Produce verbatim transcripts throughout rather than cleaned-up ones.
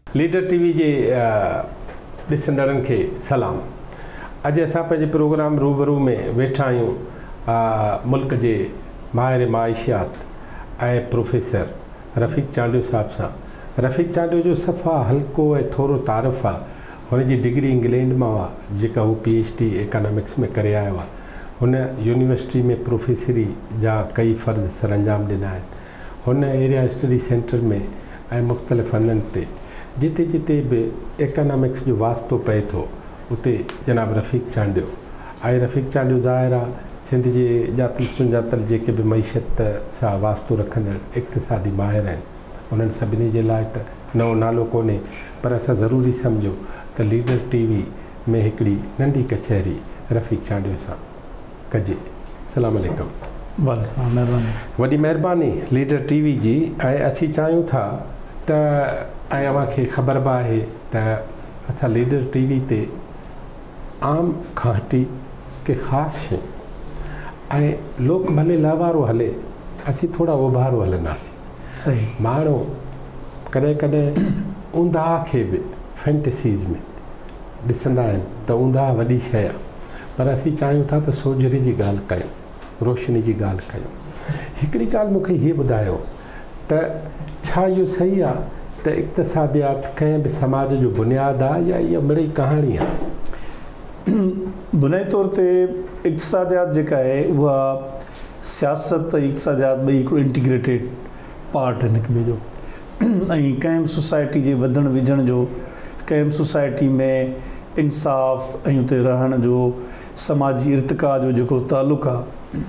Leader TV जे ॾिसंदड़नि खे सलाम। अॼु असां पंहिंजे प्रोग्राम रूबरू में वेठा आहियूं मुल्क जे माहिर माइशियात ऐं प्रोफेसर रफ़ीक चांडियो साहिब सां। रफ़ीक चांडियो जो सफ़ा हल्को ऐं थोरो तारीफ़ आहे। हुनजी डिग्री इंग्लैंड मां आहे, जेका हू पी एच डी इकनॉमिक्स में करे आयो आहे। हुन यूनिवर्सिटी में प्रोफेसरी जा कई फ़र्ज़ सर अंजाम ॾिना आहिनि। हुन एरिया स्टडी सेंटर में ऐं मुख़्तलिफ़ हंधनि ते जिते जिते बि इकनॉमिक्स जो वास्तो पए थो उते जनाब रफ़ीक चांडियो ऐं रफ़ीक चांडियो ज़ाहिर आहे सिंध जे ॼातल सुञातल जेके बि मईशत सां वास्तो रखंदड़ इक़्तिसादी माहिर आहिनि, उन्हनि सभिनी जे लाइ त नओं नालो कोन्हे, पर असां ज़रूरी सम्झो त लीडर टीवी में हिकिड़ी नंढी कचहरी रफ़ीक चांडियो सां कजे। अस्सलाम वालेकुम। महिरबानी, वॾी महिरबानी लीडर टीवी जी। ऐं असीं चाहियूं था त ऐं अव्हांखे ख़बर बि आहे त असां लीडर टीवी ते आम खां हटी के ख़ासि शइ ऐं लोक भले लहवारो हले, असीं थोरा उभारो हलंदासीं। सही माण्हू कॾहिं कॾहिं ऊंधा खे बि फैंटसीज़ में ॾिसंदा आहिनि त ऊंधा वॾी शइ आहे, पर असीं चाहियूं था त सोजरे जी ॻाल्हि कयूं, रोशनी जी ॻाल्हि कयूं। हिकिड़ी ॻाल्हि मूंखे हीअ ॿुधायो त छा इहो सही आहे त इक़्तिसादियात कंहिं बि समाज जो बुनियादु आहे या इहा मिड़ई कहाणी आहे? बुनियादी तौर ते इक़्तिसादियात जेका आहे उहा सियासत ऐं इक़्तिसादियात ॿई हिकिड़ो इंटीग्रेटेड पार्ट आहिनि हिक ॿिए जो। ऐं कंहिं बि सोसाइटी जे वधण विझण जो, कंहिं बि सोसाइटी में इंसाफ़ ऐं उते रहण जो, समाजी इर्तिका जो जेको तालुक़ु आहे,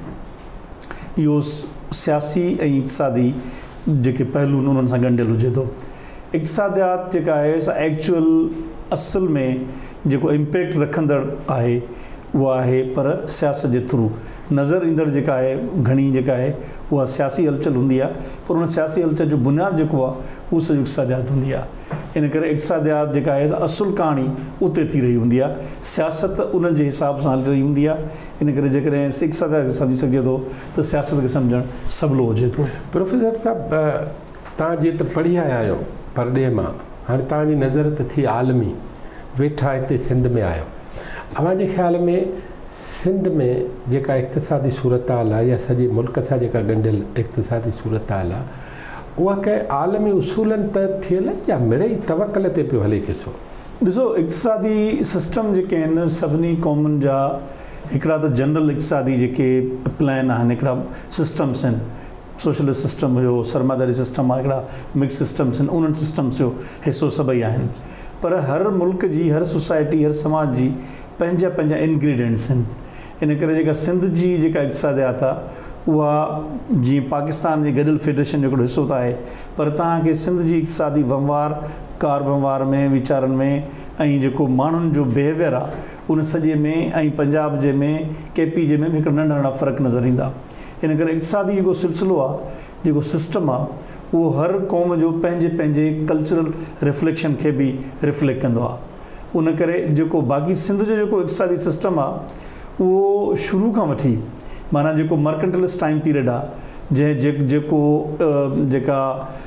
इहो सियासी ऐं इक़्तिसादी जेके पहलू आहिनि उन्हनि सां ॻंढियल हुजे थो। इक़्तिसादियात जेका आहे सा एक्चुअल असल में जेको इम्पैक्ट रखंदड़ आहे उहा आहे पर सियासत जे थ्रू नज़र ईंदड़ जेका आहे घणी जेका आहे उहा सियासी हलचल हूंदी आहे, पर उन सियासी हलचल जो बुनियादु जेको आहे उहो सॼो इक़्तिसादियात हूंदी आहे। इन करे इक़्तिसादियात जेका आहे असुलु कहाणी उते थी रही हूंदी आहे, सियासत उन जे हिसाब सां हली रही हूंदी आहे। इन करे जेकॾहिं इक़्तिसादियात खे सम्झी सघिजे थो त सियासत खे सम्झणु सवलो हुजे थो। प्रोफेसर साहिबु, तव्हां जीअं त पढ़ी आया आहियो परॾे मां, हाणे तव्हांजी नज़र त थी आलमी, वेठा हिते सिंध में आहियो। अव्हांजे ख़्याल में सिंध में जेका इक़्तिसादी सूरत हाल आहे या सॼे मुल्क सां जेका ॻंढियल इक़्तिसादी सूरत हाल आहे, उहा कंहिं आलमी उसूलनि तहत थियल या मिड़ई तवकल ते पियो हले किसो? ॾिसो, इक़्तिसादी सिस्टम जेके आहिनि सभिनी क़ौमुनि जा हिकिड़ा त जनरल इक़्तिसादी जेके प्लान आहिनि, हिकिड़ा सिस्टम्स आहिनि। सोशलिस्ट सिस्टम हुयो, सरमादारी सिस्टम आहे, हिकिड़ा मिक्स सिस्टम्स आहिनि, उन्हनि सिस्टम्स जो हिसो सभई आहिनि। पर हर मुल्क जी, हर सोसाइटी, हर समाज जी पंहिंजा पंहिंजा इंग्रीडियंट्स आहिनि। इन करे जेका सिंध जी जेका इक़्तिसादियात आहे उहा जीअं पाकिस्तान जे गॾियल फेडरेशन जो हिकिड़ो हिसो त आहे, पर तव्हांखे सिंध जी इक़्तिसादी वहिंवार, कार वहिंवार में, वीचारनि में ऐं जेको माण्हुनि जो बिहेवियर आहे उन सॼे में, ऐं पंजाब जे में, के पी जे में हिकिड़ा नंढा नंढा फ़र्क़ु नज़र ईंदा। इन करे इक़्तिसादी जेको सिलसिलो आहे, जेको सिस्टम आहे, उहो हर क़ौम जो पंहिंजे पंहिंजे कल्चरल रिफ्लेक्शन खे बि रिफ्लेक्ट कंदो आहे। उन करे जेको बाक़ी सिंध जो जेको इक़्तिसादी सिस्टम आहे उहो शुरू खां वठी, माना जेको मर्केंटलिस्ट टाइम पीरियड आहे, जंहिं जे जेको जेका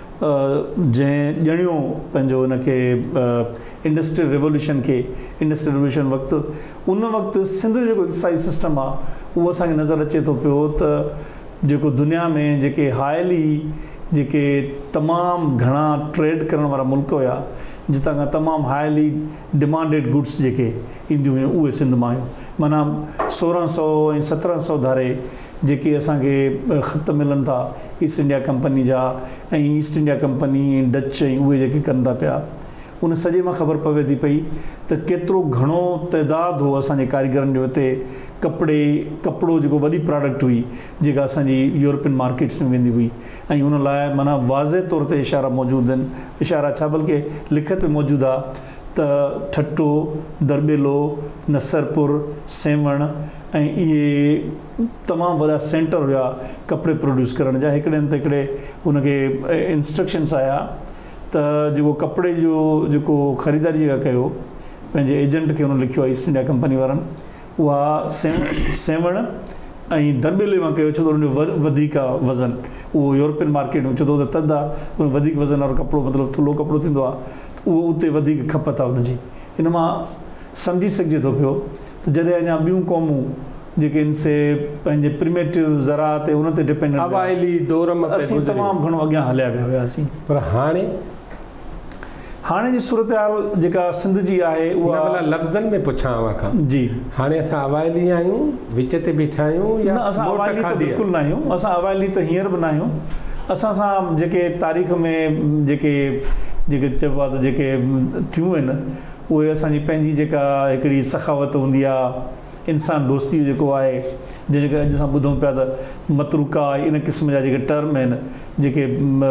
जंहिं ॼणियो पंहिंजो हुनखे इंडस्ट्रियल रिवोल्यूशन खे, इंडस्ट्रियल रिवोल्यूशन वक़्तु, उन वक़्तु सिंध जो जेको इक़्तिसादी सिस्टम आहे उहो असांखे नज़र अचे थो पियो त जेको दुनिया में जेके हाईली जेके तमामु घणा ट्रेड करण वारा मुल्क हुया, जितां खां तमामु हाईली डिमांडेड गुड्स जेके ईंदियूं हुयूं उहे सिंध मां आहियूं। माना सोरहं सौ ऐं सत्रहं सौ धारे जेके असांखे ख़त मिलनि था ईस्ट इंडिया कंपनी जा, ऐं ईस्ट इंडिया कंपनी डच ऐं उहे जेके कनि था पिया, उन सॼे मां ख़बर पवे थी पई त केतिरो घणो तइदादु हो असांजे कारीगरनि जो हिते। कपिड़े कपिड़ो जेको वॾी प्रोडक्ट हुई जेका असांजी यूरोपियन मार्केट्स में वेंदी हुई, ऐं उन लाइ माना वाज़े तौर ते इशारा मौजूदु आहिनि। इशारा छा, बल्कि लिखत मौजूदु आहे त ठट्टो, दरबेलो, नसरपुर, सेवण ऐं इहे तमामु वॾा सेंटर हुया कपिड़े प्रोड्यूस करण जा। हिकिड़े हंधि त हिकिड़े हुनखे इंस्ट्रक्शन्स आया त जेको कपिड़े जो जेको ख़रीदारी जेका कयो, पंहिंजे एजेंट खे हुन लिखियो आहे ईस्ट इंडिया कंपनी वारनि, उहा सेव सेवण ऐं दरबेले मां कयो, छो त हुनजो वधीक वज़न उहो यूरोपियन मार्केट में, छो त थधि आहे, उन वधीक वज़न वारो कपिड़ो मतिलबु थुल्हो कपिड़ो थींदो आहे, त उहो उते वधीक खपत आहे हुनजी। इन मां सम्झी सघिजे थो पियो त जॾहिं अञा ॿियूं क़ौमूं जेके इन से पंहिंजे प्रिमेटिव ज़राअत ऐं उन ते डिपेंडेंट अवाइली दौर में असीं तमामु घणो अॻियां हलिया विया हुआसीं। पर हाणे हाणे जी सूरत हाल जेका सिंध जी आहे उहा लफ़्ज़नि में पुछां खां जी हाणे असां अवाइली आहियूं, विच ते बीठा आहियूं या न? असां अवाइली त बिल्कुलु न आहियूं, असां अवाइली त हींअर बि न आहियूं। असां सां जेके तारीख़ में जेके जेके चइबो आहे त जेके थियूं आहिनि उहे असांजी पंहिंजी जेका हिकिड़ी सखावत हूंदी आहे, इंसान दोस्ती जेको आहे, जंहिंजे करे अॼु असां ॿुधूं पिया त मतरूका इन क़िस्म जा जेके टर्म आहिनि जेके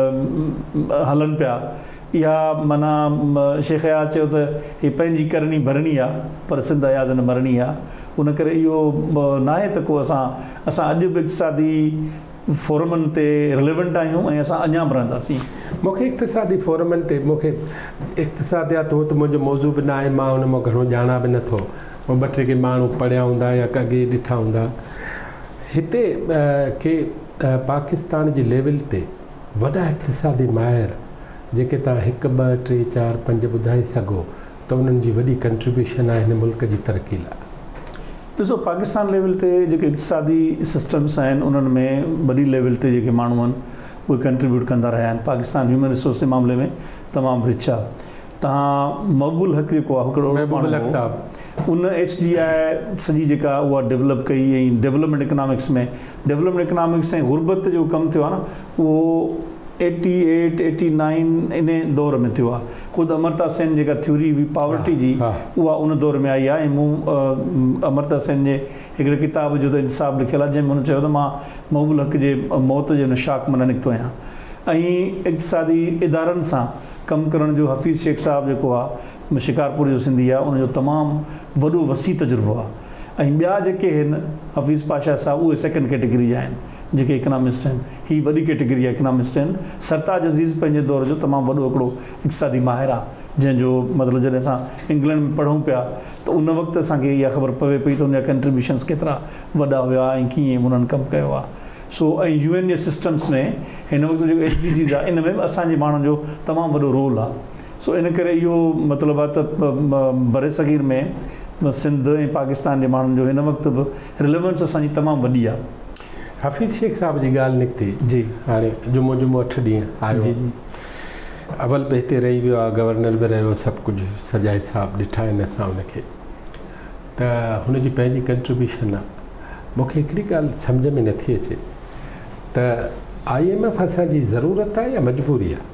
हलनि पिया, इहा माना शेख अयाज़ चयो त हीअ पंहिंजी करणी भरणी आहे पर सिंध अयाज़ न मरणी आहे। उन करे इहो न आहे त को असां असां अॼु बि इक़्तिसादी फोरमनि ते रिलेवेंट आहियूं ऐं असां अञा बि रहंदासीं। मूंखे इक़्तिसादी फोरमनि ते मूंखे इक़्तिसादियात हो त मुंहिंजो मौज़ू बि न आहे, मां हुन मां घणो ॼाणा बि नथो, ॿ टे के माण्हू पढ़िया हूंदा या अॻे ॾिठा हूंदा। हिते के पाकिस्तान जी लेवल ते वॾा इक़्तिसादी माहिर जेके तव्हां हिकु ॿ टे चारि पंज ॿुधाए सघो त उन्हनि जी वॾी कंट्रीब्यूशन आहे हिन मुल्क जी तरक़ी लाइ। ॾिसो, पाकिस्तान लेवल ते जेके इक़्तिसादी सिस्टम्स आहिनि उन्हनि में वॾी लेवल ते जेके माण्हू आहिनि उहे कंट्रीब्यूट कंदा रहिया आहिनि। पाकिस्तान ह्यूमन रिसोर्स जे मामले में तमामु रिच आहे। तव्हां मक़बूल हक़ जेको आहे हिकिड़ो महबूब हक़ साहब, उन एच डी आई सॼी जेका उहा डेवलप कई ऐं डेवलपमेंट इकनॉमिक्स में डेवलपमेंट इकनॉमिक्स ऐं गुरबत जो कमु थियो आहे न, उहो eighty eight eighty nine in दौर में थियो आहे। ख़ुदि अमर्ता सेन जेका थ्योरी हुई पावर्टी जी उहा उन दौर में आई आहे। ऐं मूं अमर्ता सेन जे हिकिड़े किताब जो त इंसाफ़ लिखियलु आहे जंहिंमें हुन चयो त मां मक़बूल हक़ जे मौत जे हुन शाख मां न निकितो आहियां। ऐं इक़्तिसादी इदारनि सां कमु करण जो हफ़ीज़ शेख साहिबु जेको आहे शिकारपुर जो सिंधी आहे, उनजो तमामु वॾो वसी तजुर्बो आहे। ऐं ॿिया जेके आहिनि हफ़ीज़ पाशा साहिबु उहे सेकेंड कैटेगरी जा आहिनि जेके इकनॉमिस्ट आहिनि। हीअ वॾी कैटेगरी आहे इकनॉमिस्ट आहिनि। सरताज अज़ीज़ पंहिंजे दौर जो तमामु वॾो हिकिड़ो इक़्तिसादी माहिर आहे, जंहिंजो मतिलबु जॾहिं असां इंग्लैंड में पढ़ूं पिया त उन वक़्तु असांखे इहा ख़बर पवे पई त उनजा कंट्रीब्यूशन्स केतिरा वॾा हुआ ऐं कीअं उन्हनि कमु कयो आहे। सो ऐं यू एन जे सिस्टम्स में हिन वक़्तु जेको एच डी जीज़ आहे इन में बि असांजे माण्हुनि जो तमामु वॾो रोल आहे। सो इन करे इहो मतिलबु आहे त बरे सग़ीर में सिंध ऐं पाकिस्तान जे माण्हुनि जो हिन वक़्तु बि रिलेवेंस असांजी तमामु वॾी आहे। हफ़ीज़ शेख साहब जी ॻाल्हि निकिती जी, हाणे जुमो जुमो अठ ॾींहं आयो जी जी अवल बि हिते रही वियो आहे, गवर्नर बि रहियो, सभु कुझु सॼा हिसाब ॾिठा आहिनि असां हुनखे, त हुनजी पंहिंजी कंट्रीब्यूशन आहे। मूंखे हिकिड़ी ॻाल्हि सम्झ में नथी अचे त आई एम एफ असांजी ज़रूरत आहे या मजबूरी आहे?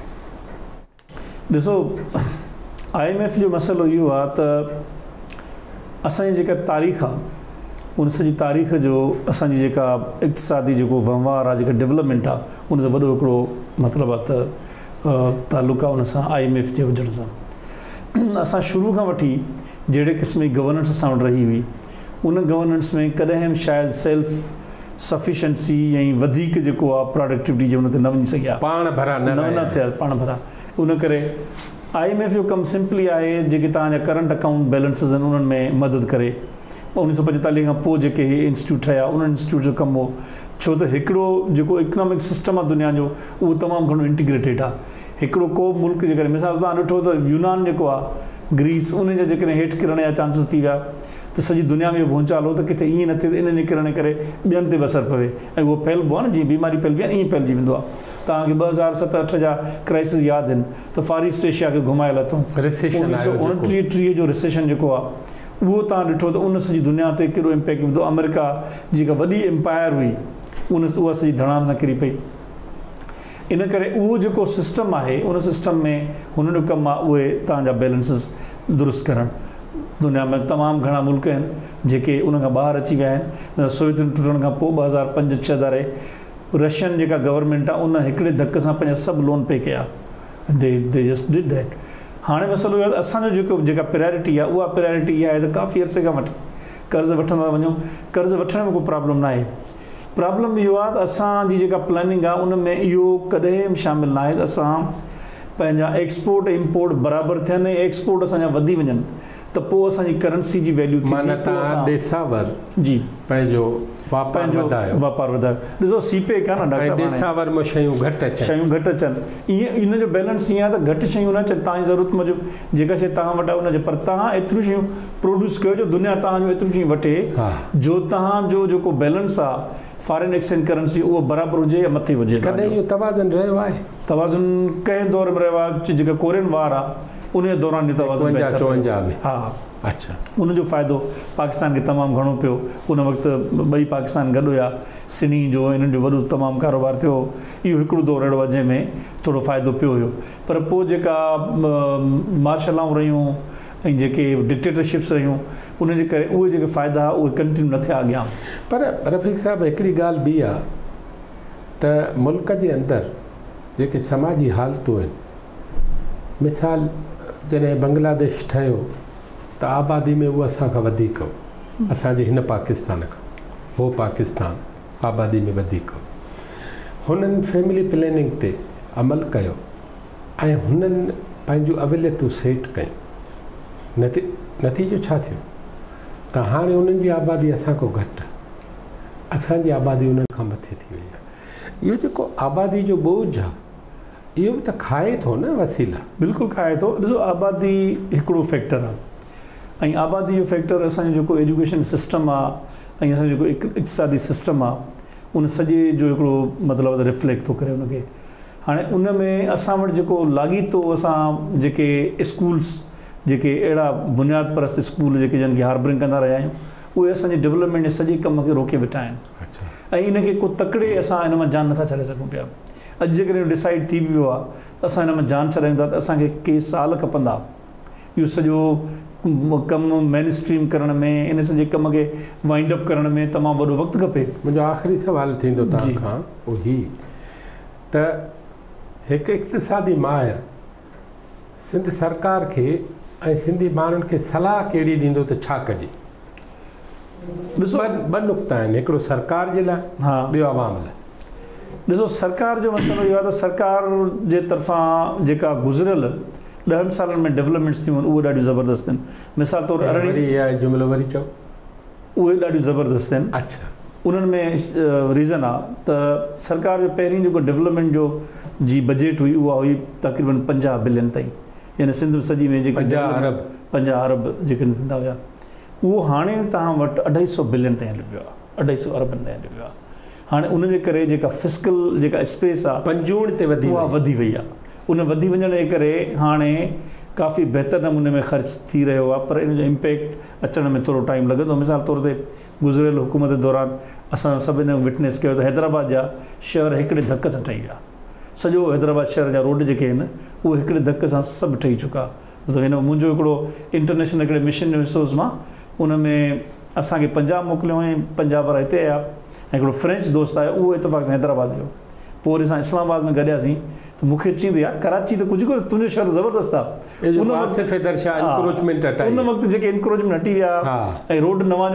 ॾिसो, आई एम एफ जो मसइलो इहो आहे त असांजी जेका तारीख़ आहे उन सॼी तारीख़ जो असांजी जेका इक़्तिसादी जेको वहिंवार आहे, जेका डेवलपमेंट आहे, उन जो वॾो हिकिड़ो मतिलबु आहे त तालुक़ु आहे उन सां आई एम एफ जे हुजण सां। असां शुरू खां वठी जहिड़े क़िस्म जी गवर्नेंस असां वटि रही हुई उन गवर्नेंस में कॾहिं बि शायदि सेल्फ सफिशंसी ऐं वधीक जेको आहे प्रोडक्टिविटी जे हुन ते न वञी सघिया, पाण भरा न न थिया पाण भरा। उन करे आई एम एफ जो कमु सिंपली आहे जेके तव्हांजा करंट अकाउंट बैलेंसिस आहिनि उन्हनि में मदद करे। उणिवीह सौ पंजेतालीह खां पोइ जेके इहे इंस्टीट्यूट ठहिया उन्हनि इंस्टीट्यूट जो कमु हो, छो त हिकिड़ो जेको इकनॉमिक सिस्टम आहे दुनिया जो उहो तमामु घणो इंटीग्रेटेड आहे। हिकिड़ो को मुल्क जे करे मिसाल तव्हां ॾिठो त यूनान जेको आहे ग्रीस, उन जे जेकॾहिं हेठि किरण जा चांसिस थी विया त सॼी दुनिया में इहो भूचाल हो त किथे ईअं न थिए इन जे किरण करे ॿियनि ते बि असरु पवे ऐं उहो फैलिबो आहे न, जीअं बीमारी फैलिबी आहे ईअं फैलिजी वेंदो आहे। तव्हांखे ॿ हज़ार सत अठ जा क्राइसिस यादि आहिनि त फार ईस्ट एशिया खे घुमाए लथो, उणिवीह सौ उणटीह टीह जो रिसेशन जेको आहे उहो तव्हां ॾिठो त उन सॼी दुनिया ते कहिड़ो इम्पैक्ट विधो। अमेरिका जेका वॾी एम्पायर हुई उन उहा सॼी धड़ाम सां किरी पई। इन करे उहो जेको सिस्टम आहे उन सिस्टम में हुन जो कमु आहे उहे तव्हांजा बैलेंसिस दुरुस्त करणु। दुनिया में तमामु घणा मुल्क आहिनि जेके उन खां ॿाहिरि अची विया आहिनि। सोवियत यूनियन टुटण खां पोइ ॿ हज़ार पंज छह दारे रशियन जेका गवर्नमेंट आहे उन हिकिड़े धक सां पंहिंजा सभु लोन पे कया, they they just did that. हाणे मसइलो इहो आहे त असांजो जेको जेका प्रायोरिटी आहे उहा प्रायोरिटी इहा आहे त काफ़ी अरसे खां वठी कर्ज़ु वठंदा वञूं। कर्ज़ु वठण में को प्रॉब्लम न आहे। प्रॉब्लम इहो आहे त असांजी जेका प्लानिंग आहे उन में इहो कॾहिं बि शामिलु न आहे त असां पंहिंजा एक्सपोर्ट इंपोर्ट बराबरि थियनि ऐं एक्सपोर्ट असांजा वधी वञनि। त पोइ असांजी करंसी जी वैल्यू थी माना तव्हां ॾेसावर जी पंहिंजो वापार वधायो वापार वधायो ॾिसो सीपे कान ॾेसावर में शयूं घटि अचनि शयूं घटि अचनि ईअं इन जो बैलेंस ईअं आहे त घटि शयूं न अचनि तव्हांजी ज़रूरत मूजिबि जेका शइ तव्हां वटि आहे उनजे पर तव्हां एतिरियूं शयूं प्रोड्यूस कयो जो दुनिया तव्हांजो एतिरियूं शयूं वठे जो तव्हांजो जेको बैलेंस आहे फॉरेन एक्सचेंज करंसी उहो बराबरि हुजे या मथे हुजे कॾहिं इहो तवाज़ुन रहियो आहे तवाज़ुन कंहिं दौर में रहियो आहे जेका कोरियन वार आहे उन दौरान तवाज़ुन चोवंजाह में हा अच्छा उनजो फ़ाइदो पाकिस्तान खे तमामु घणो पियो उन वक़्तु ॿई पाकिस्तान गॾु हुया सिनी जो इन्हनि जो वॾो तमामु कारोबार थियो इहो हिकिड़ो दौरु अहिड़ो आहे जंहिंमें थोरो फ़ाइदो पियो हुयो पर पोइ जेका मार्शलाऊं रहियूं ऐं जेके डिक्टेटरशिप्स रहियूं उनजे करे उहे जेके फ़ाइदा उहे कंटिन्यू न थिया अॻियां पर रफ़ीक साहिबु हिकिड़ी ॻाल्हि ॿी आहे त मुल्क जे अंदरि जेके समाजी हालतूं आहिनि मिसाल जॾहिं बांग्लादेश ठहियो त आबादी में उहो असांखां वधीक हो असांजे हिन पाकिस्तान खां हो पाकिस्तान आबादी में वधीक हो हुननि फैमिली प्लैनिंग ते अमल कयो ऐं हुननि पंहिंजूं अविलियतूं सेट कयूं नती नतीजो छा थियो त हाणे उन्हनि जी आबादी असांखां घटि आहे असांजी आबादी उन्हनि खां मथे थी वई आहे इहो जेको आबादी जो बोझ आहे इहो बि त खाए थो न वसीला बिल्कुलु खाए थो ॾिसो आबादी हिकिड़ो फैक्टर आहे ऐं आबादी जो फैक्टर असांजो जेको एजुकेशन सिस्टम आहे ऐं असांजो जेको इक़्तिसादी सिस्टम आहे उन सॼे जो हिकिड़ो मतिलबु रिफ्लेक्ट थो करे उनखे हाणे उन में असां वटि जेको लाॻीतो असां जेके स्कूल्स जेके अहिड़ा बुनियाद परस्त स्कूल जेके जिन खे हार्बरिंग कंदा रहिया आहियूं उहे असांजे डेवलपमेंट जे सॼे कम खे रोके वेठा आहिनि ऐं इनखे को तकिड़े असां हिन मां जान नथा छॾे सघूं पिया अॼु जेकॾहिं डिसाइड थी वियो आहे त असां हिन मां जान छॾायूं था त असांखे के साल खपंदा इहो सॼो कमु मेन स्ट्रीम करण में इन सॼे कम खे वाइंड अप करण में तमामु वॾो वक़्तु खपे मुंहिंजो आख़िरी सुवालु थींदो तव्हां खां उहो ही त हिकु इक़्तिसादी माहिर सिंध सरकार खे ऐं सिंधी माण्हुनि खे सलाह कहिड़ी ॾींदो त छा कजे ॾिसो ॿ नुक़्ता आहिनि हिकिड़ो सरकार जे लाइ हा ॿियो आवाम लाइ ॾिसो सरकार जो मसइलो इहो आहे त सरकार जे तरफ़ां जेका गुज़िरियल ॾहनि सालनि में डेवलपमेंट्स थियूं आहिनि उहे ॾाढियूं ज़बरदस्त आहिनि मिसाल तौरु अरिड़हीं जुमिलो वरी चओ उहे ॾाढियूं ज़बरदस्त आहिनि अच्छा उन्हनि में रीज़न आहे त सरकार जो पहिरीं जेको डेवलपमेंट जो जी बजेट हुई उहा हुई तक़रीबन पंजाह बिलियन ताईं यानी सिंध सॼी में जेके पंजाह अरब पंजाह अरब जेके थींदा हुया उहो हाणे तव्हां वटि अढाई सौ बिलियन ताईं हली वियो आहे अढाई सौ अरबनि ताईं हली वियो आहे हाणे उनजे करे जेका फिस्कल जेका स्पेस आहे पंजूण ते वधी उहा वधी वई आहे उन वधी वञण जे करे हाणे काफ़ी बहितर नमूने में ख़र्च थी रहियो आहे पर इन जो इम्पैक्ट अचण में थोरो टाइम लॻंदो मिसाल तौर ते गुज़िरियल हुकूमत दौरान असां सभिनी विटनेस कयो त हैदराबाद जा शहर हिकिड़े धक सां ठही विया सॼो हैदराबाद शहर जा रोड जेके आहिनि उहे हिकिड़े धक सां सभु ठही चुका मतिलबु हिन मुंहिंजो हिकिड़ो इंटरनेशनल हिकिड़े मिशन जो हिसो मां उन में असांखे पंजाब मोकिलियो ऐं पंजाब वारा हिते आया ऐं हिकिड़ो फ्रेंच दोस्त आयो उहो इतफ़ाक़ सां हैदराबाद जो पोइ वरी असां इस्लामाबाद में गॾियासीं त मूंखे चईंदी आहे कराची त कुझु कोन्हे तुंहिंजो शहर ज़बरदस्त आहे उन वक़्तु जेके इंक्रोचमेंट हटी विया ऐं रोड नवां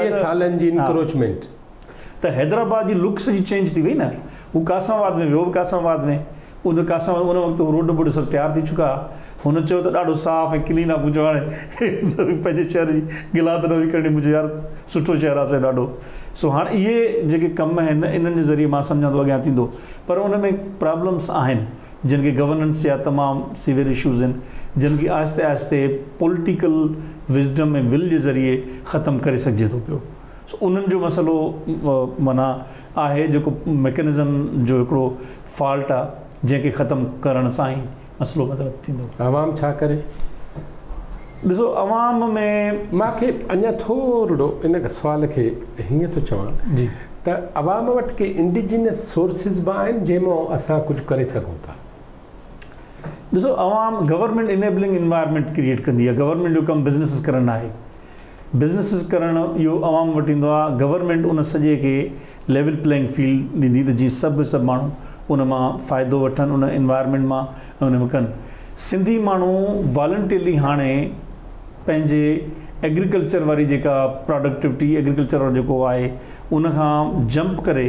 त हैदराबाद जी लुक सॼी चेंज थी वई न हू कासमाबाद में वियो कासमाबाद में उन कासमाबाद उन वक़्तु रोड वोड सभु तयारु थी चुका हुन चयो त ॾाढो साफ़ ऐं क्लीन आहे मुंहिंजो हाणे पंहिंजे शहर जी गिलात न बि करणी मुंहिंजो यार सुठो शहर आहे ॾाढो सो हाणे इहे जेके कम आहिनि इन्हनि जे ज़रिए मां सम्झां थो अॻियां थींदो पर उन में प्रॉब्लम्स आहिनि जिन खे गवर्नेंस जा तमामु सीवियर इशूज़ आहिनि जिन खे आहिस्ते आहिस्ते पॉलिटिकल विज़डम ऐं विल जे ज़रिए ख़तमु करे सघिजे थो पियो सो उन्हनि जो मसइलो माना आहे जेको मैकेनिज़म जो हिकिड़ो फॉल्ट आहे जंहिंखे ख़तमु करण सां ई मसइलो मतिलबु थींदो आवाम छा करे ॾिसो अवाम में मूंखे अञा थोरो इन सुवाल खे हीअं थो चवां जी त अवाम वटि के इंडिजिनियस सोर्सिस बि आहिनि जंहिंमां असां कुझु करे सघूं था ॾिसो अवाम गवर्नमेंट इनेबलिंग इन्वायरमेंट क्रिएट कंदी आहे गवर्नमेंट जो कमु बिज़नेसिस करणु आहे बिज़नेसिस करणु इहो अवाम वटि ईंदो आहे गवर्नमेंट उन सॼे खे लेवल प्लेइंग फील्ड ॾींदी त जीअं सभु सभु माण्हू उन मां फ़ाइदो वठनि उन इन्वायरमेंट मां ऐं उन में कनि सिंधी माण्हू वॉलंटियरली हाणे पंहिंजे एग्रीकल्चर वारी जेका प्रोडक्टिविटी एग्रीकल्चर वारो जेको आहे उन खां जंप करे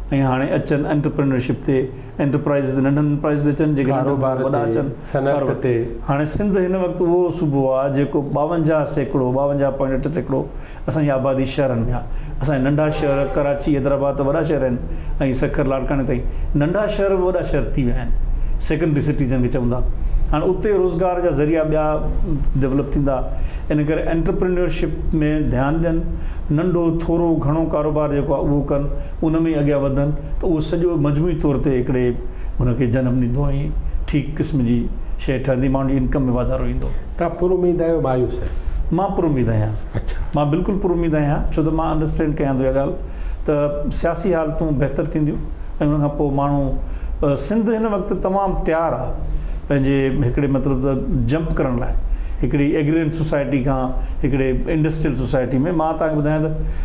ऐं हाणे अचनि एंटरप्रेन्योरशिप ते एंटरप्राइज़ ते नंढनि एंटरप्राइज़ ते अचनि जेके कारोबार वॾा अचनि सनत ते। हाणे सिंध हिन वक़्तु उहो सूबो आहे जेको ॿावंजाह सैकड़ो ॿावंजाह पॉइंट अठ सैकड़ो असांजी आबादी शहरनि में आहे। असांजा नंढा शहर कराची हैदराबाद वॾा शहर आहिनि ऐं सखर लाड़काने ताईं नंढा शहर वॾा शहर थी विया आहिनि सेकेंडरी सिटीज़ जंहिंखे चवंदा। हाणे उते रोज़गार जा ज़रिया ॿिया डेवलप थींदा, इन करे एंटरप्रेन्योरशिप में ध्यानु ॾियनि, नंढो थोरो घणो कारोबार जेको आहे उहो कनि, उन में ई अॻियां वधनि त उहो सॼो मजमूई तौर ते हिकिड़े हुनखे जनमु ॾींदो ऐं ठीकु क़िस्म जी शइ ठहंदी, माण्हुनि जी इनकम में वाधारो ईंदो। तव्हां पुरुमीद आहियो मायूस? मां पुरुमीद आहियां। अच्छा, मां बिल्कुलु पुरुमीद आहियां, छो त मां अंडरस्टैंड कयां थो इहा ॻाल्हि त सियासी हालतूं बहितर थींदियूं ऐं उनखां पोइ माण्हू सिंध हिन वक़्तु तमामु तयारु आहे पंहिंजे हिकिड़े मतिलबु त जंप करण लाइ हिकिड़ी एग्रीरियन सोसाइटी खां हिकिड़े इंडस्ट्रियल सोसाइटी में। मां तव्हांखे ॿुधायां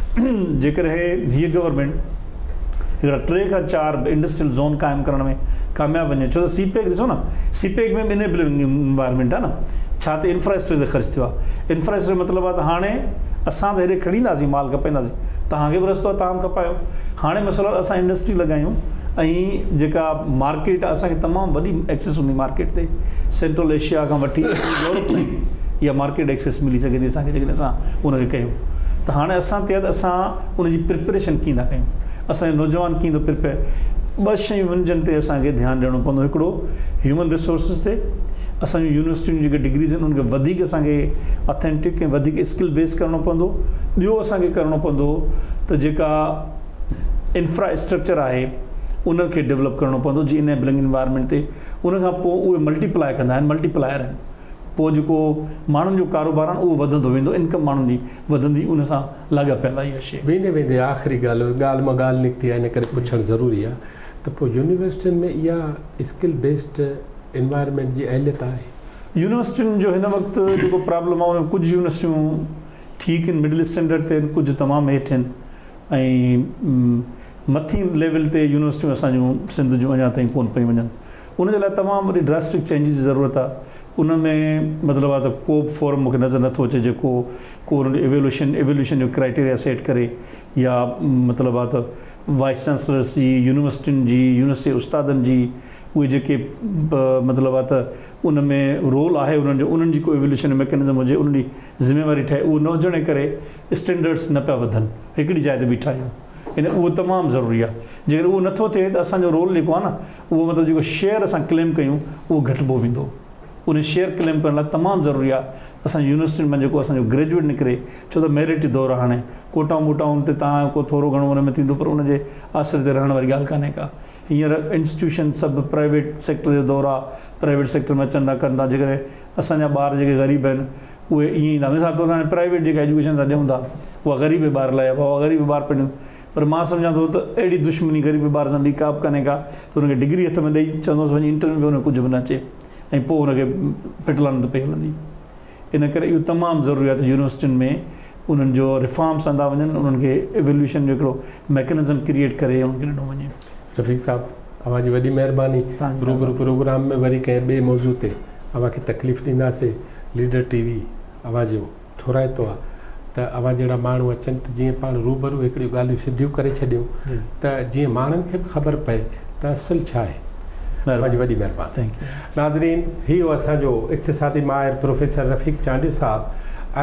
त जेकॾहिं हीअ गवर्नमेंट हिकिड़ा टे खां चारि इंडस्ट्रियल ज़ोन क़ाइमु करण में कामयाबु वञे, छो त सी पेक ॾिसो न, सी पेक में इनेबलिंग इन्वायरमेंट आहे न, छा त इंफ्रास्ट्रक्चर ते ख़र्चु थियो आहे। इंफ्रास्ट्रक्चर मतिलबु आहे त हाणे असां त हेॾे खणी ईंदासीं, माल कपाईंदासीं, तव्हांखे बि रस्तो आहे, तव्हां बि कपायो। हाणे मसइलो असां इंडस्ट्री लॻायूं ऐं जेका मार्केट आहे असांखे तमामु वॾी एक्सेस हूंदी मार्केट ते, सेंट्रल एशिया खां वठी यूरोप ताईं इहा मार्केट एक्सेस मिली सघे थी असांखे जेकॾहिं असां उनखे कयूं। त हाणे असां तहत असां उनजी प्रिपरेशन कीअं था कयूं, असांजो नौजवान कीअं थो प्रिपेयर। ॿ शयूं आहिनि जिन ते असांखे ध्यानु ॾियणो पवंदो, हिकिड़ो ह्यूमन रिसोर्सिस ते, असांजूं यूनिवर्सिटियूं जेके डिग्रीज़ आहिनि उनखे वधीक असांखे ऑथेंटिक ऐं वधीक स्किल बेस करिणो पवंदो। ॿियो असांखे करिणो पवंदो त जेका इंफ्रास्ट्रक्चर आहे उनखे डेवलप करिणो पवंदो, जी इनेबलिंग इन्वायरमेंट ते। उनखां पोइ उहे मल्टीप्लाए कंदा आहिनि, मल्टीप्लायर आहिनि, पोइ जेको माण्हुनि जो कारोबार आहे उहो वधंदो वेंदो, इनकम माण्हुनि जी वधंदी, उन सां लाॻापियल आहे इहा शइ। वेंदे वेंदे आख़िरी ॻाल्हि ॻाल्हि मां ॻाल्हि निकिती आहे, इन करे पुछणु ज़रूरी आहे त पोइ यूनिवर्सिटियुनि में इहा स्किल बेस्ड इन्वायरमेंट जी अहलियत आहे? यूनिवर्सिटियुनि जो हिन वक़्तु जेको प्रॉब्लम आहे, उन कुझु यूनिवर्सिटियूं ठीकु आहिनि, मिडिल स्टैंडर्ड ते आहिनि, कुझु तमामु हेठि आहिनि, ऐं मथी लेवल ते यूनिवर्सिटियूं असांजूं सिंध जूं अञा ताईं कोन पई वञनि। उनजे लाइ तमामु वॾी ड्रास्टिक चेंजिस जी ज़रूरत आहे। उन में मतिलबु आहे त को बि फॉर्म मूंखे नज़र नथो अचे जेको को उन एवोल्यूशन एवोल्यूशन जो क्राइटेरिया सेट करे, या मतिलबु आहे त वाइस चांसलर्स जी, यूनिवर्सिटियुनि जी, यूनिवर्सिटी उस्तादनि जी उहे जेके मतिलबु आहे त उन में रोल आहे उन्हनि जो, उन्हनि जी को एवोल्यूशन मैकेनिज़म हुजे, उन्हनि जी ज़िम्मेवारी ठहे, उहो न हुजण करे स्टैंडर्ड्स न पिया वधनि, हिकिड़ी जाइ ते बीठा आहियूं। इन उहो तमामु ज़रूरी आहे। जेकर उहो नथो थिए त असांजो रोल जेको आहे न, उहो मतिलबु जेको शेयर असां क्लेम कयूं उहो घटिबो वेंदो। उन शेयर क्लेम करण लाइ तमामु ज़रूरी आहे असांजी यूनिवर्सिटियुनि में जेको असांजो ग्रेजुएट निकिरे, छो त मेरिट दौरु आहे। हाणे कोटाऊं वोटाउनि ते तव्हां को थोरो घणो हुन में थींदो, पर उनजे आसिरे ते रहण वारी ॻाल्हि कान्हे का। हींअर इंस्टीट्यूशन सभु प्राइवेट सेक्टर जो दौरु आहे, प्राइवेट सेक्टर में अचनि था कनि था, जेकॾहिं असांजा ॿार जेके ग़रीब आहिनि उहे ईअं ईंदा। मिसाल तौरु हाणे प्राइवेट जेका एजुकेशन था ॾियूं था उहा ग़रीब ॿार लाइ, उहा ग़रीब ॿार पढ़ियूं, पर मां सम्झां थो त अहिड़ी दुश्मनी ग़रीब ॿार सां ॿी का बि कान्हे का, त हुनखे डिग्री हथ में ॾेई चवंदोसि वञी इंटरव्यू में हुनखे कुझु बि न अचे ऐं पोइ हुनखे पिटलनि त पई हलंदी। इन करे इहो तमामु ज़रूरी आहे त यूनिवर्सिटियुनि में उन्हनि जो रिफॉर्म्स अंदा वञनि, उन्हनि खे एवोल्यूशन जो हिकिड़ो मैकेनिज़म क्रिएट करे उनखे ॾिनो वञे। रफ़ीक साहब, तव्हांजी वॾी महिरबानी। रूबरू प्रोग्राम में वरी कंहिं ॿिए मौज़ू ते अव्हांखे तकलीफ़ ॾींदासीं। लीडर टीवी अव्हांजो थोराइतो आहे त अव्हां जहिड़ा माण्हू अचनि त जीअं पाण रूबरू हिकिड़ियूं ॻाल्हियूं सिधियूं करे छॾियूं त जीअं माण्हुनि खे बि ख़बर पए त असुलु छा आहे। तव्हांजी वॾी महिरबानी। नाज़रीन, हीउ असांजो इक़्तिसादी माहिर प्रोफेसर रफ़ीक चांडियो साहबु।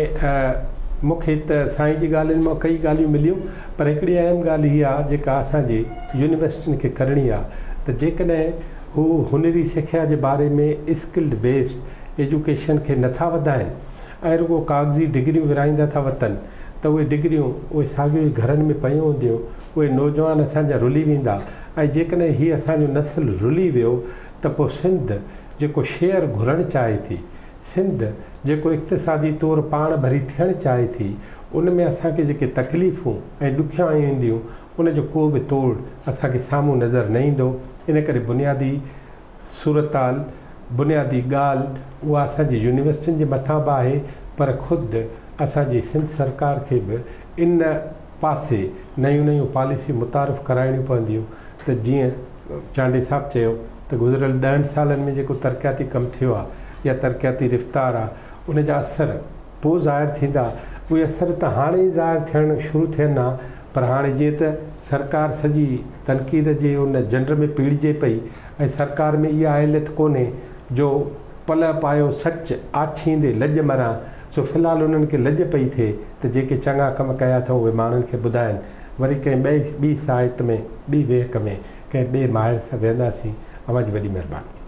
ऐं मूंखे त साईं जी ॻाल्हियुनि मां कई ॻाल्हियूं मिलियूं, पर हिकिड़ी अहम ॻाल्हि हीअ आहे जेका असांजे यूनिवर्सिटियुनि खे करणी आहे त जेकॾहिं हू हुनरी सिख्या जे बारे में स्किल्ड बेस्ड एजुकेशन खे नथा वधाइनि ऐं रुगो कागज़ी डिग्रियूं विराईंदा था वतनि, त उहे डिग्रियूं उहे साॻियूं घरनि में पियूं हूंदियूं, उहे नौजवान असांजा रुली वेंदा। ऐं जेकॾहिं हीअ असांजो नस्ल रुली वियो त पोइ सिंध जेको शेयर घुरणु चाहे थी, सिंध जेको इक़्तिसादी तौरु पाण भरी थियणु चाहे थी, उन में असांखे जेके तकलीफ़ूं ऐं ॾुखियाऊं ईंदियूं उनजो को बि तोड़ असांखे साम्हूं नज़र न ईंदो। इन करे बुनियादी सूरताल, बुनियादी ॻाल्हि उहा असांजी यूनिवर्सिटियुनि जे मथां बि आहे, पर ख़ुदि असांजी सिंध सरकार खे बि इन पासे नयूं नयूं पॉलिसियूं मुतारिफ़ कराइणियूं पवंदियूं त जीअं चांडे साहब चयो त गुज़िरियल ॾहनि सालनि में जेको तरक़ियाती कमु थियो आहे या तरक़ियाती रफ़्तार आहे, उन जा असर पोइ ज़ाहिर थींदा। उहे असर त हाणे ई ज़ाहिर थियणु शुरू थियनि हा, पर हाणे जीअं त सरकार सॼी तनक़ीद जे उन जंड में पीड़िजे पई ऐं सरकार में इहा अहलियत कोन्हे जो पल पायो सच आछींदे लॼ मरां, सो फ़िलहालु उन्हनि खे लॼ पई थिए त जेके चङा कम कया अथऊं उहे माण्हुनि खे ॿुधाइनि। वरी कंहिं ॿिए ॿी साहित्य में ॿी वेहक में कंहिं ॿिए माहिर सां वेंदासीं। अवां जी वॾी महिरबानी।